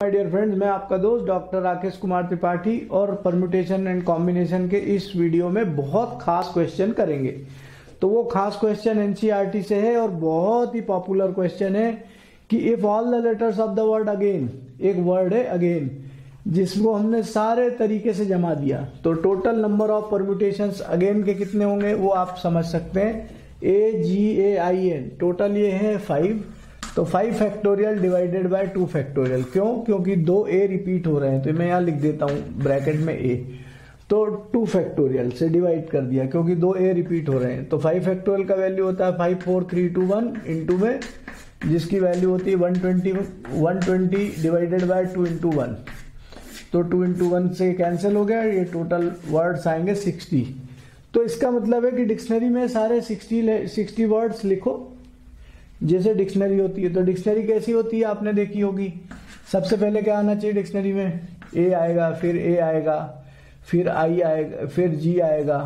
My dear friends, मैं आपका दोस्त डॉक्टर राकेश कुमार त्रिपाठी और परम्यूटेशन एंड कॉम्बिनेशन के इस वीडियो में बहुत खास क्वेश्चन करेंगे। तो वो खास क्वेश्चन एनसीईआरटी से है और बहुत ही पॉपुलर क्वेश्चन है कि if all the letters of the word again, एक वर्ड है अगेन जिसको हमने सारे तरीके से जमा दिया तो total number of permutations again के कितने होंगे वो आप समझ सकते हैं। AGAIN टोटल ये है 5, तो 5 फैक्टोरियल डिवाइडेड बाय 2 फैक्टोरियल। क्यों? क्योंकि 2 A रिपीट हो रहे हैं, तो मैं यहाँ लिख देता हूँ ब्रैकेट में A, तो 2 फैक्टोरियल से डिवाइड कर दिया क्योंकि 2 A रिपीट हो रहे हैं। तो 5 फैक्टोरियल का वैल्यू होता है 5 4 3 2 1 इंटू में जिसकी वैल्यू होती है 120 डिवाइडेड बाय 2 इंटू 1, तो 2 इंटू 1 से कैंसिल हो गया, ये टोटल वर्ड्स आएंगे 60। तो इसका मतलब है कि डिक्शनरी में सारे 60 वर्ड्स लिखो जैसे डिक्शनरी होती है। तो डिक्शनरी कैसी होती है आपने देखी होगी। सबसे पहले क्या आना चाहिए डिक्शनरी में? A आएगा, फिर A आएगा, फिर I आएगा, फिर G आएगा,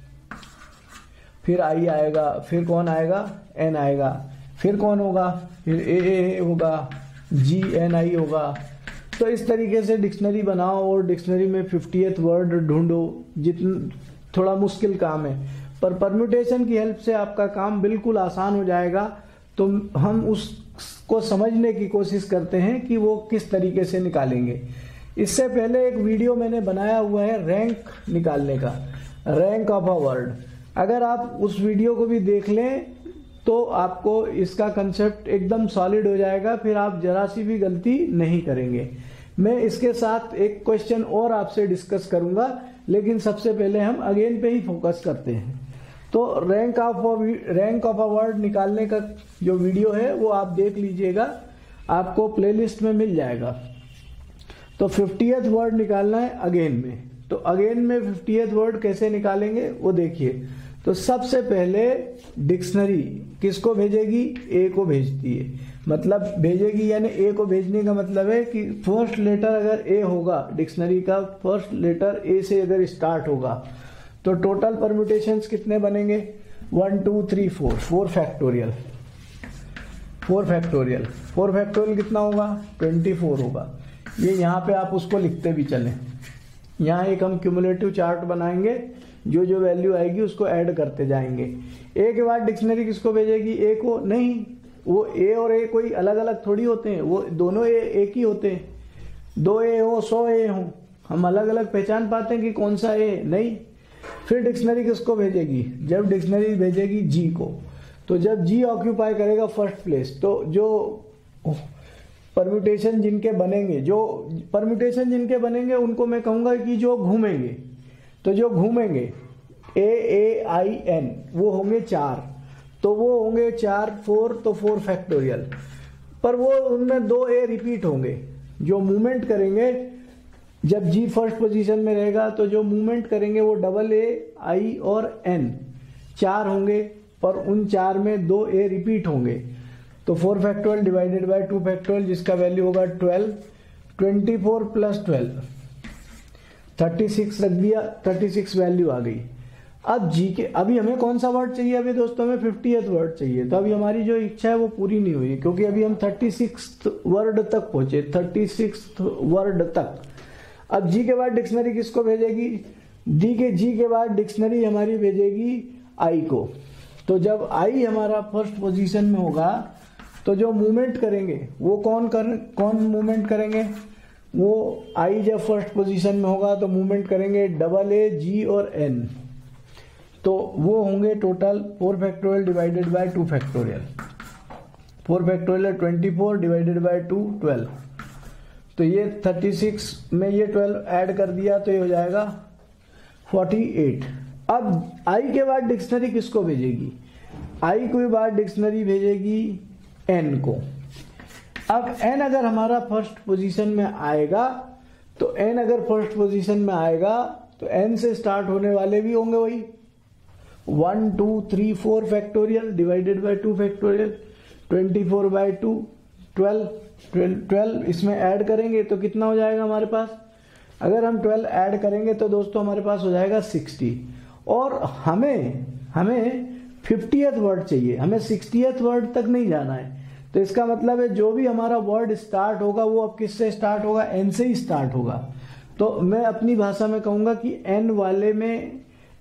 फिर I आएगा, फिर कौन आएगा? N आएगा, फिर कौन होगा? फिर A होगा, GNI होगा। तो इस तरीके से डिक्शनरी बनाओ और डिक्शनरी में 50th वर्ड ढूंढो। जितना थोड़ा मुश्किल काम है पर परम्यूटेशन की हेल्प से आपका काम बिल्कुल आसान हो जाएगा। तो हम उसको समझने की कोशिश करते हैं कि वो किस तरीके से निकालेंगे। इससे पहले एक वीडियो मैंने बनाया हुआ है रैंक निकालने का, रैंक ऑफ अ वर्ड। अगर आप उस वीडियो को भी देख लें तो आपको इसका कंसेप्ट एकदम सॉलिड हो जाएगा, फिर आप जरा सी भी गलती नहीं करेंगे। मैं इसके साथ एक क्वेश्चन और आपसे डिस्कस करूंगा, लेकिन सबसे पहले हम अगेन पे ही फोकस करते हैं। तो रैंक ऑफ अ वर्ड निकालने का जो वीडियो है वो आप देख लीजिएगा, आपको प्लेलिस्ट में मिल जाएगा। तो 50th वर्ड निकालना है अगेन में, तो अगेन में 50th वर्ड कैसे निकालेंगे वो देखिए। तो सबसे पहले डिक्शनरी किसको भेजेगी? A को भेजती है, मतलब भेजेगी यानी A को भेजने का मतलब है कि फर्स्ट लेटर अगर A होगा, डिक्शनरी का फर्स्ट लेटर A से अगर स्टार्ट होगा तो टोटल परम्यूटेशंस कितने बनेंगे? 1 2 3 4 फैक्टोरियल। 4 फैक्टोरियल कितना होगा? 24 होगा। ये यहाँ पे आप उसको लिखते भी चलें। यहाँ एक हम क्यूमुलेटिव चार्ट बनाएंगे, जो जो वैल्यू आएगी उसको ऐड करते जाएंगे। A के बाद डिक्शनरी किसको भेजेगी? A को नहीं, वो A और A कोई अलग अलग थोड़ी होते हैं, वो दोनों A एक ही होते हैं। 2 A हो 100 A हो, हम अलग अलग पहचान पाते हैं कि कौन सा A नहीं। फिर डिक्शनरी किसको भेजेगी? जब डिक्शनरी भेजेगी G को, तो जब G ऑक्यूपाई करेगा फर्स्ट प्लेस, तो जो परम्यूटेशन जिनके बनेंगे उनको मैं कहूंगा कि जो घूमेंगे, तो जो घूमेंगे AAIN वो होंगे 4, तो वो होंगे 4 4, तो 4 फैक्टोरियल। पर वो उनमें 2 A रिपीट होंगे। जो मूवमेंट करेंगे जब G फर्स्ट पोजीशन में रहेगा तो जो मूवमेंट करेंगे वो AA I और N 4 होंगे, पर उन 4 में 2 A रिपीट होंगे। तो 4 फैक्टोरियल डिवाइडेड बाय 2 फैक्टोरियल जिसका वैल्यू होगा 12, 24 प्लस 12 36 रख दिया, 36 वैल्यू आ गई। अब G के अभी हमें कौन सा वर्ड चाहिए? अभी दोस्तों में 50th वर्ड चाहिए। तो अभी हमारी जो इच्छा है वो पूरी नहीं हुई क्योंकि अभी हम 36th वर्ड तक पहुंचे, 36th वर्ड तक। अब G के बाद डिक्शनरी किसको भेजेगी? G के बाद डिक्शनरी हमारी भेजेगी I को। तो जब I हमारा फर्स्ट पोजीशन में होगा तो जो मूवमेंट करेंगे वो कौन मूवमेंट करेंगे? वो I जब फर्स्ट पोजीशन में होगा तो मूवमेंट करेंगे AA G और N, तो वो होंगे total 4 factorial divided by 2 factorial. 4 factorial 24 divided by 2 12, तो ये 36 में ये 12 ऐड कर दिया तो ये हो जाएगा 48। अब I के बाद डिक्शनरी किसको भेजेगी? I के बाद डिक्शनरी भेजेगी N को। अब N अगर हमारा फर्स्ट पोजीशन में आएगा तो N से स्टार्ट होने वाले भी होंगे वही 1 2 3 4 factorial divided by 2 factorial, 24 by 2 12 इसमें ऐड करेंगे तो कितना हो जाएगा हमारे पास? अगर हम 12 ऐड करेंगे तो दोस्तों हमारे पास हो जाएगा 60। और हमें 50th वर्ड चाहिए, हमें 60th वर्ड तक नहीं जाना है। तो इसका मतलब है जो भी हमारा वर्ड स्टार्ट होगा वो अब किससे स्टार्ट होगा, एन से ही स्टार्ट होगा। तो मैं अपनी भाषा में कहूंगा कि एन वाले में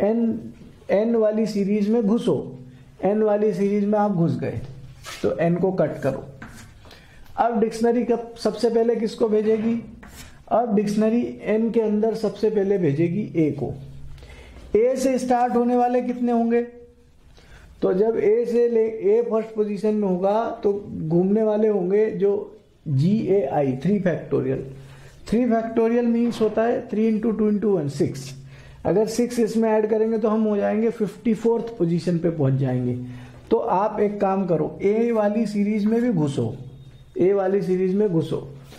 एन वाली सीरीज में घुसो, एन वाली सीरीज में आप घुस गए तो एन को कट करो। अब डिक्शनरी कब सबसे पहले किसको भेजेगी, अब डिक्शनरी एन के अंदर सबसे पहले भेजेगी ए को। ए से स्टार्ट होने वाले कितने होंगे, तो जब ए से ए फर्स्ट पोजीशन में होगा तो घूमने वाले होंगे जो GAI 3 फैक्टोरियल। 3 फैक्टोरियल मीन्स होता है 3 इंटू 2 इंटू 1 6। अगर 6 इसमें ऐड करेंगे तो हम हो जाएंगे 54th पोजीशन पे पहुंच जाएंगे। तो आप एक काम करो, ए वाली सीरीज में भी घुसो, ए वाली सीरीज में घुसो,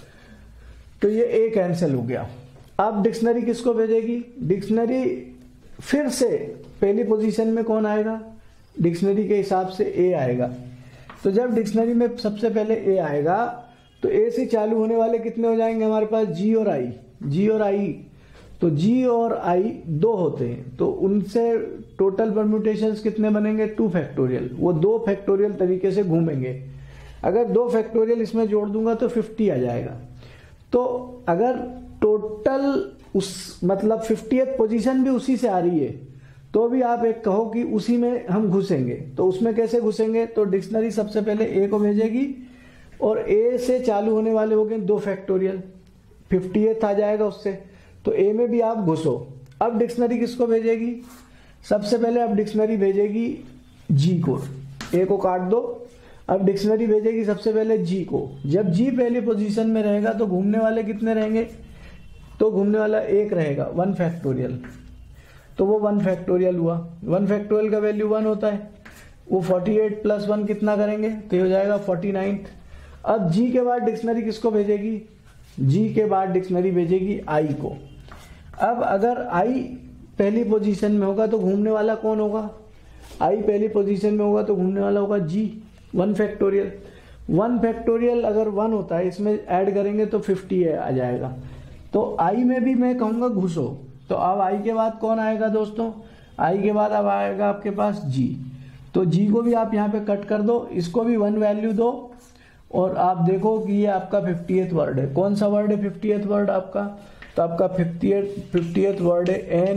तो ये ए कैंसिल हो गया। अब डिक्शनरी किसको भेजेगी, डिक्शनरी फिर से पहली पोजीशन में कौन आएगा, डिक्शनरी के हिसाब से ए आएगा। तो जब डिक्शनरी में सबसे पहले ए आएगा तो ए से चालू होने वाले कितने हो जाएंगे हमारे पास, जी और आई। तो जी और आई 2 होते हैं तो उनसे टोटल परम्यूटेशंस कितने बनेंगे, 2 फैक्टोरियल। वो 2 फैक्टोरियल तरीके से घूमेंगे। अगर 2 फैक्टोरियल इसमें जोड़ दूंगा तो 50 आ जाएगा। तो अगर टोटल उस मतलब 50th पोजीशन भी उसी से आ रही है तो भी आप एक कहो कि उसी में हम घुसेंगे। तो उसमें कैसे घुसेंगे, तो डिक्शनरी सबसे पहले ए को भेजेगी और ए से चालू होने वाले हो गए 2 फैक्टोरियल, 50th आ जाएगा उससे, तो ए में भी आप घुसो। अब डिक्शनरी किसको भेजेगी, सबसे पहले अब डिक्शनरी भेजेगी जी को, ए को काट दो। अब डिक्शनरी भेजेगी सबसे पहले जी को। जब जी पहली पोजीशन में रहेगा तो घूमने वाले कितने रहेंगे, तो घूमने वाला 1 रहेगा, 1 फैक्टोरियल। तो वो 1 फैक्टोरियल हुआ। 1 फैक्टोरियल का वैल्यू 1 होता है। वो 48 प्लस 1 कितना करेंगे, तो ये हो जाएगा 49। अब जी के बाद डिक्शनरी किसको भेजेगी, जी के बाद डिक्शनरी भेजेगी आई को। अब अगर आई पहली पोजीशन में होगा तो घूमने वाला कौन होगा, आई पहली पोजीशन में होगा तो घूमने वाला होगा जी, 1 फैक्टोरियल। 1 फैक्टोरियल अगर 1 होता है इसमें ऐड करेंगे तो 50 आ जाएगा। तो आई में भी मैं कहूंगा घुसो। तो अब आई के बाद कौन आएगा दोस्तों, आई के बाद अब आएगा आपके पास जी। तो जी को भी आप यहाँ पे कट कर दो, इसको भी 1 वैल्यू दो और आप देखो कि ये आपका 50th वर्ड है। कौन सा वर्ड है 50th वर्ड आपका, तो आपका 50th वर्ड है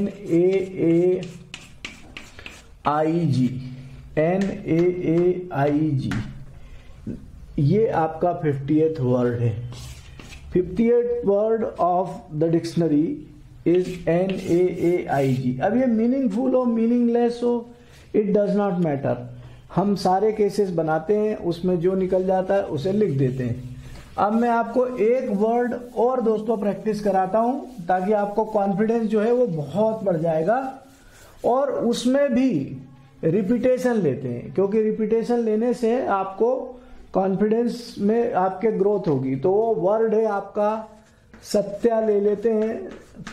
NAAIG। ये आपका 50th वर्ड है। 50th word of the dictionary is NAAIG। अब ये मीनिंगफुल हो मीनिंगलेस हो इट डज नॉट मैटर, हम सारे केसेस बनाते हैं, उसमें जो निकल जाता है उसे लिख देते हैं। अब मैं आपको एक वर्ड और दोस्तों प्रैक्टिस कराता हूं ताकि आपको कॉन्फिडेंस जो है वो बहुत बढ़ जाएगा। और उसमें भी रिपीटेशन लेते हैं क्योंकि रिपीटेशन लेने से आपको कॉन्फिडेंस में आपके ग्रोथ होगी। तो वो वर्ड है आपका सत्या, ले लेते हैं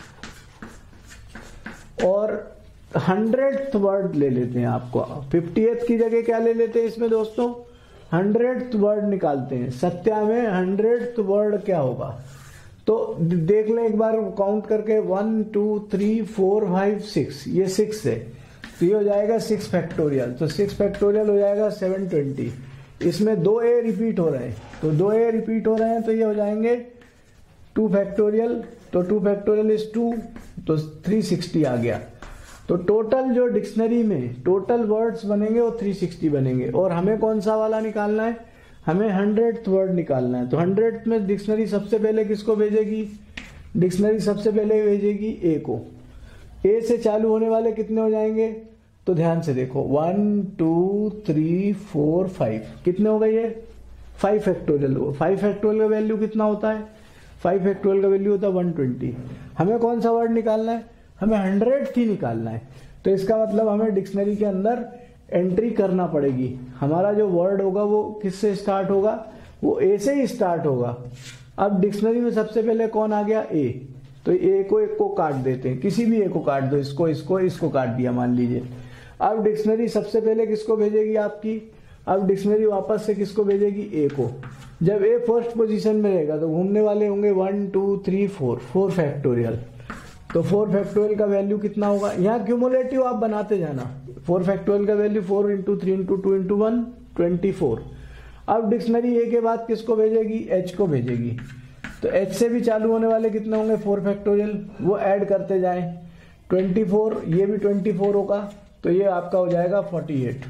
और 100th वर्ड ले लेते हैं। आपको 50th की जगह क्या ले लेते हैं इसमें दोस्तों, 100th वर्ड निकालते हैं। सत्या में 100th वर्ड क्या होगा, तो देख लें एक बार काउंट करके, 1 2 3 4 5 6, ये 6 है तो ये हो जाएगा 6 फैक्टोरियल। तो 6 फैक्टोरियल हो जाएगा 720। इसमें 2 ए रिपीट हो रहे हैं, तो 2 ए रिपीट हो रहे हैं तो ये हो जाएंगे 2 फैक्टोरियल। तो 2 फैक्टोरियल इज 2, तो 360 आ गया। तो टोटल जो डिक्शनरी में टोटल वर्ड्स बनेंगे वो 360 बनेंगे। और हमें कौन सा वाला निकालना है, हमें 100th वर्ड निकालना है। तो 100th में डिक्शनरी सबसे पहले किसको भेजेगी, डिक्शनरी सबसे पहले भेजेगी ए को। ए से चालू होने वाले कितने हो जाएंगे, तो ध्यान से देखो 1 2 3 4 5 कितने हो गए, ये 5 फैक्टोरियल हो। 5 फैक्टोरियल का वैल्यू कितना होता है, 5 फैक्टोरियल का वैल्यू होता है 120। हमें कौन सा वर्ड निकालना है, हमें 100th ही निकालना है। तो इसका मतलब हमें डिक्शनरी के अंदर एंट्री करना पड़ेगी। हमारा जो वर्ड होगा वो किससे स्टार्ट होगा, वो ए से ही स्टार्ट होगा। अब डिक्शनरी में सबसे पहले कौन आ गया, ए। तो ए को एक को काट देते हैं, किसी भी ए को काट दो, इसको काट दिया मान लीजिए। अब डिक्शनरी सबसे पहले किसको भेजेगी आपकी, अब डिक्शनरी वापस से किसको भेजेगी, ए को। जब ए फर्स्ट पोजीशन में रहेगा तो घूमने वाले होंगे 1 2 3 4 फैक्टोरियल। तो 4 फैक्टोरियल का वैल्यू कितना होगा, यहाँ क्यूमुलेटिव आप बनाते जाना। 4 फैक्टोरियल का वैल्यू 4 इंटू 3 इंटू 2 इंटू 1 24। अब डिक्शनरी ए के बाद किसको भेजेगी, एच को भेजेगी। तो एच से भी चालू होने वाले कितने होंगे, 4 फैक्टोरियल, वो ऐड करते जाएं, 24, ये भी 24 होगा, तो ये आपका हो जाएगा 48।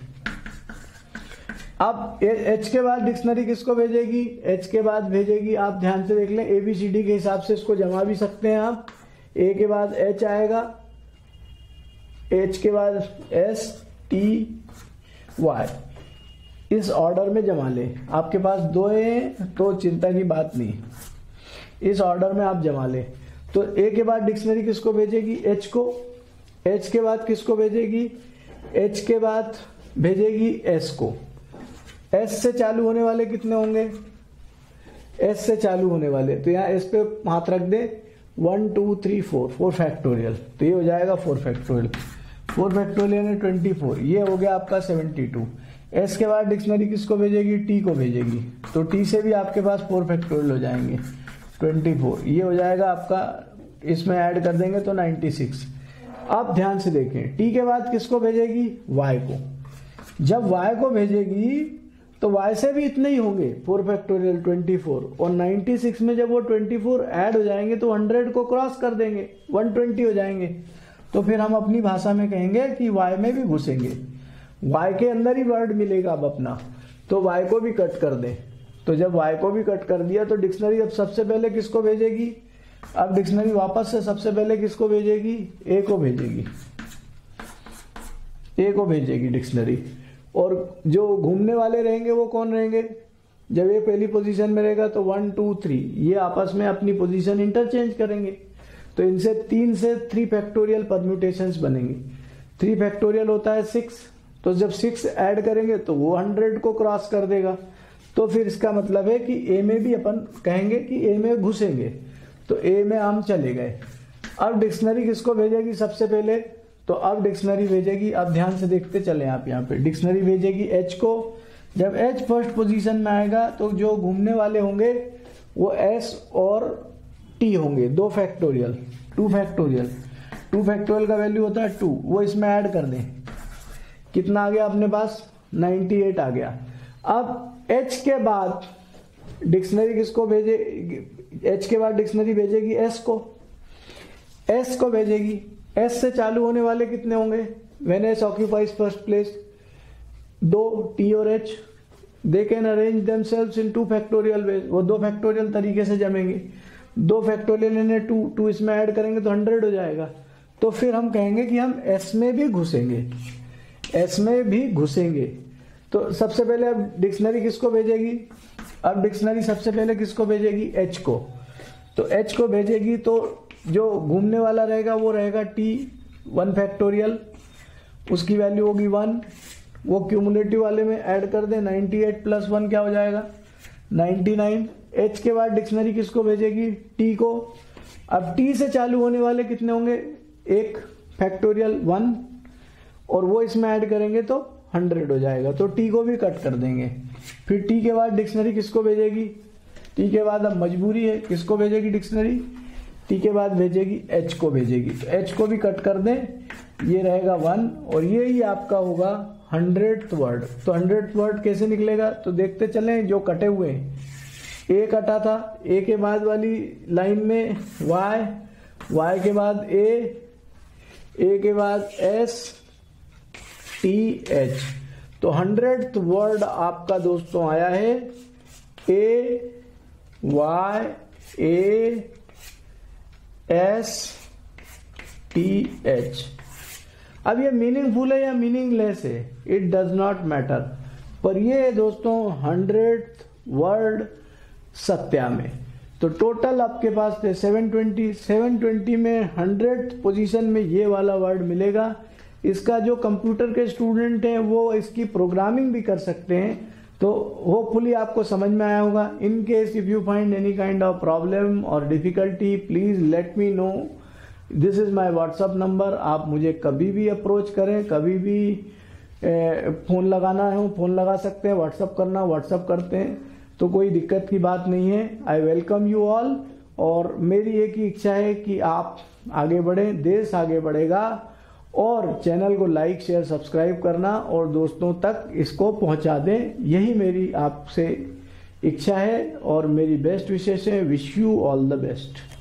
अब एच के बाद डिक्शनरी किसको भेजेगी, एच के बाद भेजेगी, आप ध्यान से देख लें, ABCD के हिसाब से इसको जमा भी सकते हैं आप। ए के बाद एच आएगा, एच के बाद STY, इस ऑर्डर में जमा ले। आपके पास 2 हैं तो चिंता की बात नहीं, इस ऑर्डर में आप जमा ले। तो ए के बाद डिक्शनरी किसको भेजेगी, एच को। एच के बाद किसको भेजेगी, एच के बाद भेजेगी एस को। एस से चालू होने वाले कितने होंगे, एस से चालू होने वाले, तो यहाँ एस पे हाथ रख दे, 1 2 3 4 फैक्टोरियल, तो ये हो जाएगा 4 फैक्टोरियल। 4 फैक्टोरियल ने 24, ये हो गया आपका 72। एस के बाद डिक्शनरी किसको भेजेगी, टी को भेजेगी, तो टी से भी आपके पास 4 फैक्टोरियल हो जाएंगे, 24, ये हो जाएगा आपका, इसमें ऐड कर देंगे तो 96। अब ध्यान से देखें, टी के बाद किसको भेजेगी, वाई को। जब वाई को भेजेगी तो y से भी इतने ही होंगे, 4 फैक्टोरियल 24, और 96 में जब वो 24 ऐड हो जाएंगे तो 100 को क्रॉस कर देंगे, 120 हो जाएंगे। तो फिर हम अपनी भाषा में कहेंगे कि y में भी घुसेंगे, y के अंदर ही वर्ड मिलेगा अब अपना, तो y को भी कट कर दें। तो जब y को भी कट कर दिया तो डिक्शनरी अब सबसे पहले किसको भेजेगी, अब डिक्शनरी वापस से सबसे पहले किसको भेजेगी, ए को भेजेगी, ए को भेजेगी डिक्शनरी। और जो घूमने वाले रहेंगे वो कौन रहेंगे, जब ये पहली पोजीशन में रहेगा तो 1 2 3 ये आपस में अपनी पोजीशन इंटरचेंज करेंगे, तो इनसे 3 से 3 फैक्टोरियल परम्यूटेशंस बनेंगे। 3 फैक्टोरियल होता है 6, तो जब 6 ऐड करेंगे तो वो 100 को क्रॉस कर देगा। तो फिर इसका मतलब है कि ए में भी अपन कहेंगे कि ए में घुसेंगे, तो ए में हम चले गए। अब डिक्शनरी किसको भेजेगी सबसे पहले, तो अब डिक्शनरी भेजेगी, अब ध्यान से देखते चले आप यहाँ पे, डिक्शनरी भेजेगी एच को। जब एच फर्स्ट पोजीशन में आएगा तो जो घूमने वाले होंगे वो एस और टी होंगे, 2 फैक्टोरियल, 2 फैक्टोरियल। 2 फैक्टोरियल का वैल्यू होता है 2, वो इसमें ऐड कर दें, कितना आ गया अपने पास, 98 आ गया। अब एच के बाद डिक्शनरी किसको भेजे, एच के बाद डिक्शनरी भेजेगी एस को, एस को भेजेगी। एस से चालू होने वाले कितने होंगे, when S occupies first place, 2 T और H, they can arrange themselves in 2 factorial ways, वो 2 फैक्टोरियल तरीके से जमेंगे। 2 फैक्टोरियल ने 2 इसमें ऐड करेंगे तो 100 हो जाएगा। तो फिर हम कहेंगे कि हम एस में भी घुसेंगे, एस में भी घुसेंगे। तो सबसे पहले अब डिक्शनरी किसको भेजेगी, अब डिक्शनरी सबसे पहले किसको भेजेगी, एच को। तो एच को भेजेगी तो जो घूमने वाला रहेगा वो रहेगा टी 1 फैक्टोरियल, उसकी वैल्यू होगी 1, वो क्यूमुलेटिव वाले में ऐड कर दे, 98 + 1 क्या हो जाएगा, 99। एच के बाद डिक्शनरी किसको भेजेगी, टी को। अब टी से चालू होने वाले कितने होंगे, 1 फैक्टोरियल 1, और वो इसमें ऐड करेंगे तो 100 हो जाएगा, तो टी को भी कट कर देंगे। फिर टी के बाद डिक्शनरी किसको भेजेगी, टी के बाद अब मजबूरी है किसको भेजेगी डिक्शनरी, टी के बाद भेजेगी एच को भेजेगी, तो एच को भी कट कर दें, ये रहेगा 1, और ये ही आपका होगा 100th वर्ड। तो 100th वर्ड कैसे निकलेगा, तो देखते चलें, जो कटे हुए हैं, ए कटा था, ए के बाद वाली लाइन में वाई, वाई के बाद ए के बाद एस टी एच, तो 100th वर्ड आपका दोस्तों आया है A Y A S T H. अब ये मीनिंगफुल है या मीनिंगलेस है, इट डज नॉट मैटर, पर ये दोस्तों 100th वर्ड सत्या में। तो टोटल आपके पास थे 720 में 100th पोजीशन में ये वाला वर्ड मिलेगा। इसका जो कंप्यूटर के स्टूडेंट हैं वो इसकी प्रोग्रामिंग भी कर सकते हैं, तो होपफुली आपको समझ में आया होगा। In case if you find any kind of problem और difficulty, please let me know, this is my WhatsApp number. आप मुझे कभी भी अप्रोच करें, कभी भी फोन लगाना है फोन लगा सकते हैं, व्हाट्सअप करना व्हाट्सअप करते हैं, तो कोई दिक्कत की बात नहीं है। आई वेलकम यू ऑल, और मेरी एक ही इच्छा है कि आप आगे बढ़ें, देश आगे बढ़ेगा और चैनल को लाइक शेयर सब्सक्राइब करना और दोस्तों तक इसको पहुंचा दें, यही मेरी आपसे इच्छा है और मेरी बेस्ट विशेष है। Wish you all the best.